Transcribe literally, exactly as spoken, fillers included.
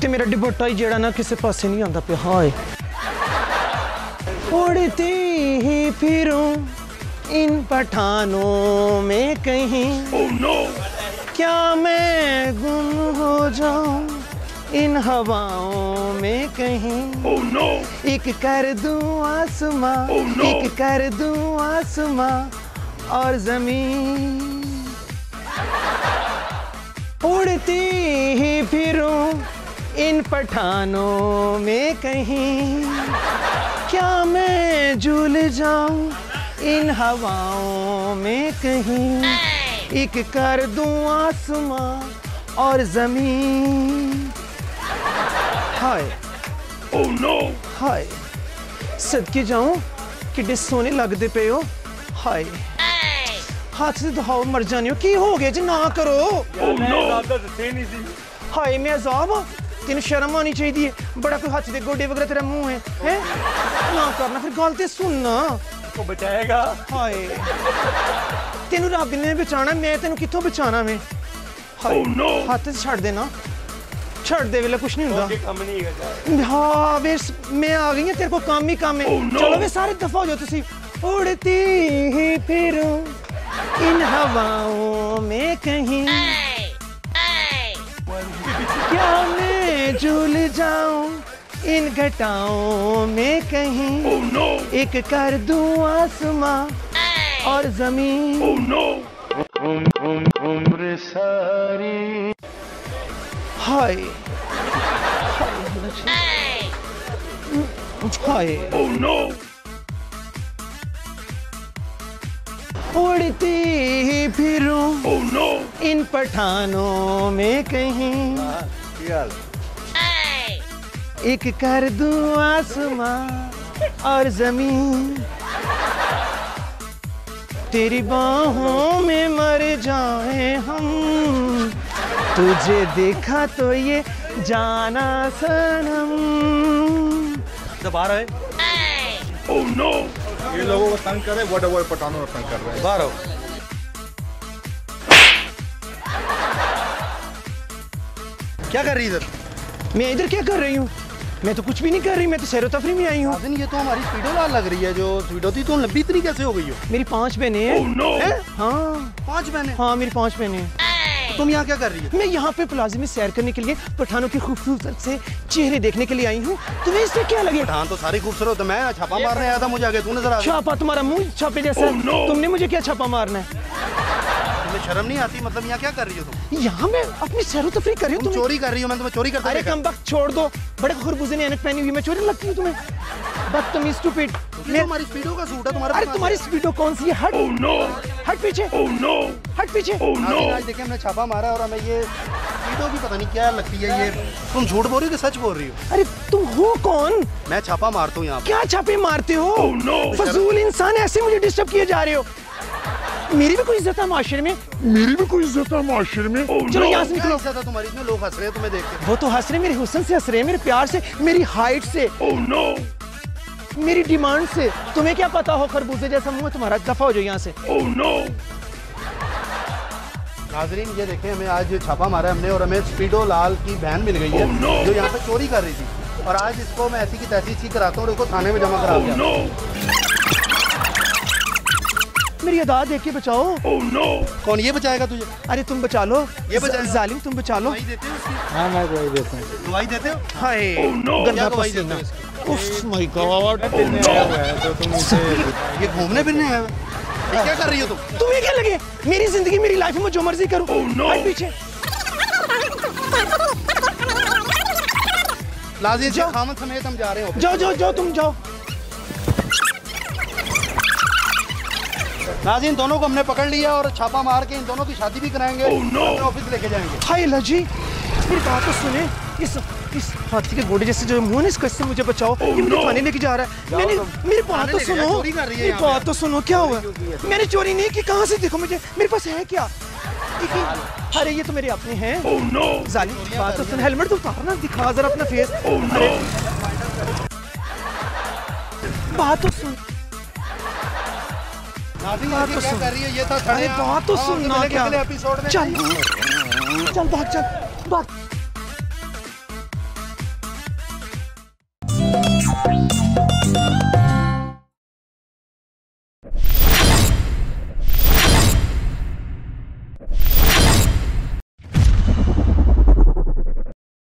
ते मेरा दुपट्टा ही जेड़ा ना किसी पासे नहीं आंदा पे। हाय उड़ती ही फिरूं इन पठानों में कहीं, oh, no. क्या मैं गुम हो जाऊं इन हवाओं में कहीं, oh, no. एक कर दूं आसमां, oh, no. एक कर दूं आसमां और जमीन, उड़ती ही फिरूं इन पठानों में कहीं, क्या मैं झूल जाऊं इन हवाओं में कहीं, एक कर दूं आसमां और जमीन। हाय ओह नो, हाय सदके जाऊं किड्डे सोने लगदे पे हो। हाय हाथ से दहाओ मर जाने हो, की हो गया जी ना करो। ओह नो हाय मैं अजाब, तेन शर्म आनी चाहिए, बड़ा कोई हाथ दे गोडे वगैरह तेरा मुंह है, हैं ना करना, फिर गल ते सुनना को बचाएगा। हाय तेनू रब ने बचाना, मैं तेनू कित्थों बचाना मैं। हाय oh, no. हाथ से छड़ देना, छड़ दे वेले कुछ नहीं हुंदा। हाँ वे मैं आ गई, तेरे को काम ही काम है। oh, no. चलो वे सारे दफा हो जाओ तुसी। उड़ती ही फिरूं इन हवाओं में कहीं, क्या मैं झूल जाऊं इन घटाओं में कहीं, oh, no. एक कर दूं आसमां और जमीन, oh, no. उम, उम, उम्र सारी। हाय हाय oh, no. उड़ती ही फिरूं oh, no. इन पठानों में कहीं, एक कर दूं आसमां और जमीन, तेरी बाहों में मर जाए हम, तुझे देखा तो ये जाना सनम। बाहर है oh, no. ये लोगों को तंग कर रहे, वो डबल पठानों को तंग कर रहे हैं। बाहर आओ। क्या कर रही इधर? मैं इधर क्या कर रही हूँ? मैं तो कुछ भी नहीं कर रही, मैं तो सैर तफरी में आई हूँ। ये तो हमारी स्पीडो लाल लग रही है, जो स्पीडो थी तो लंबी इतनी कैसे हो गई हो? मेरी पांच बहनें हैं। oh, no. है? हाँ पांच बहनें? हाँ मेरी पांच बहनें हैं। तो तुम यहाँ क्या कर रही हो? मैं यहाँ पे प्लाजा में सैर करने के लिए पठानों के खूबसूरत से चेहरे देखने के लिए आई हूँ। तुम्हें इससे क्या लगे? पठान तो सारी खूबसूरत है, मैं छापा मारने आया था, मुझे आगे तू नजर आ गया। छापा? तुम्हारा मुंह छापे जैसा। oh, no. तुमने मुझे क्या छापा मारना है? तुम्हें शर्म नहीं आती? मतलब यहाँ क्या कर रही हो तुम? यहाँ मैं अपनी सैर तफरी कर रही हूँ। तुम चोरी कर रही हो? मैं तुम्हें चोरी करता। अरे कम वक्त छोड़ दो, बड़े खरबूजे ने ऐनक पहनी हुई, मैं चोरी लगती हूँ तुम्हें? बदतमीज स्टूपिड। ये हमारी स्पीडो का सूट है तुम्हारा। अरे तुम्हारी स्पीडो कौन सी है? हट oh, no. हट पीछे oh, no. हट पीछे oh, no. आज देखिए हमने छापा मारा और हमें ये स्पीडो भी पता नहीं क्या लगती है। ये तुम झूठ बोल रही हो कि सच बोल रही हो? अरे तुम हो कौन? मैं छापा मारता हूँ यहाँ। क्या छापे मारते हो? oh, no. फजूल इंसान, ऐसे मुझे डिस्टर्ब किए जा रहे हो। मेरी भी कोई इज्जत है माशरे में, मेरी भी कोई इज्जत है माशरे में। oh, चलो no. यहाँ से निकलो। इज्जत है तुम्हारी, इतने लोग हंस रहे हैं तुम्हें देख के। वो तो हंस रहे, मेरे हुस्न से हंस रहे हैं, मेरे प्यार से, मेरी हाइट से, oh, no. मेरी डिमांड से। तुम्हें क्या पता हो खरबूजे जैसा मुंह है तुम्हारा, दफा हो जाओ यहाँ से। oh, no. नाजरीन ये देखें, हमें आज छापा मारा हमने और हमें स्पीडो लाल की बहन मिल गई है, oh, no. जो यहाँ पे चोरी कर रही थी, और आज इसको मैं ऐसी की तैसी चीज कराता हूँ और इसको थाने में जमा करा दिया। oh, no. मेरी अदा देख के बचाओ। oh, no. कौन ये बचाएगा तुझे? अरे तुम बचा लो, ये बचा जालिम तुम बचा लो। दवाई देते हो उसकी? हाँ मैं दवाई देता हूँ। दवाई देते हो? हाय oh, no. गंदा दवाई पसीना। देते हो? उफ माय गॉड। ये घूमने फिरने आया है? ये क्या कर रही हो तुम? तुम्हें क्या लगे मेरी जिंदगी मेरी लाइफ में जो मर्जी करूं? oh, no. हट पीछे। लाजी जाओ, खामद समेत हम जा रहे हैं। जाओ जाओ जाओ तुम जाओ। नाज़रीन इन दोनों को हमने पकड़ लिया और छापा मार के इन दोनों की शादी भी कराएंगे। oh, no. ऑफिस लेके जाएंगे। हाय लाजी मेरी बात तो सुने, इस इस हाथी के घोड़े जैसे जो मुंह है इसको, इससे मुझे बचाओ। oh, ये मुझे थाने लेके जा रहा है। मैंने मेरी बात तो सुनो, मेरी बात तो सुनो, क्या हुआ? मैंने चोरी नहीं की, कहाँ से? देखो मुझे, मेरे पास है क्या? अरे ये तो मेरे अपने हैं। oh, no. जालिम बात तो सुन, हेलमेट तो उतारना, दिखा जरा अपना फेस। oh, no. अरे बात तो सुन, बात तो सुन, कर रही है ये था। अरे बात तो सुनना क्या? चल चल भाग, चल भाग।